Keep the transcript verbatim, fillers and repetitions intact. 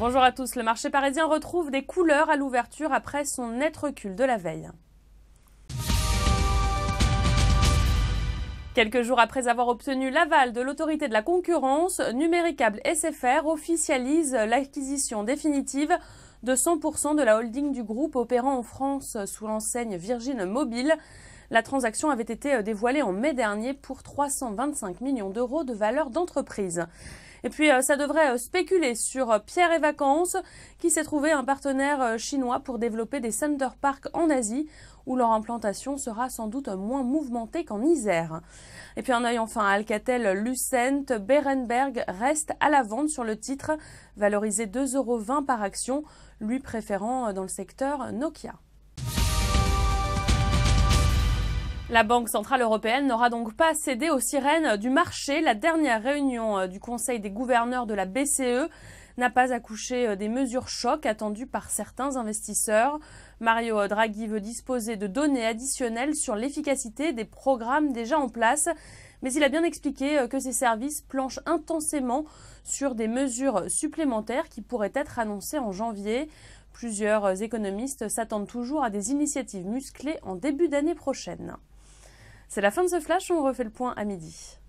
Bonjour à tous. Le marché parisien retrouve des couleurs à l'ouverture après son net recul de la veille. Quelques jours après avoir obtenu l'aval de l'autorité de la concurrence, Numéricable S F R officialise l'acquisition définitive de cent pour cent de la holding du groupe opérant en France sous l'enseigne Virgin Mobile. La transaction avait été dévoilée en mai dernier pour trois cent vingt-cinq millions d'euros de valeur d'entreprise. Et puis ça devrait spéculer sur Pierre et Vacances qui s'est trouvé un partenaire chinois pour développer des Center Parcs en Asie où leur implantation sera sans doute moins mouvementée qu'en Isère. Et puis un œil enfin à Alcatel-Lucent, Berenberg reste à la vente sur le titre, valorisé deux euros vingt par action, lui préférant dans le secteur Nokia. La Banque centrale européenne n'aura donc pas cédé aux sirènes du marché. La dernière réunion du Conseil des gouverneurs de la B C E n'a pas accouché des mesures chocs attendues par certains investisseurs. Mario Draghi veut disposer de données additionnelles sur l'efficacité des programmes déjà en place, mais il a bien expliqué que ses services planchent intensément sur des mesures supplémentaires qui pourraient être annoncées en janvier. Plusieurs économistes s'attendent toujours à des initiatives musclées en début d'année prochaine. C'est la fin de ce flash, on refait le point à midi.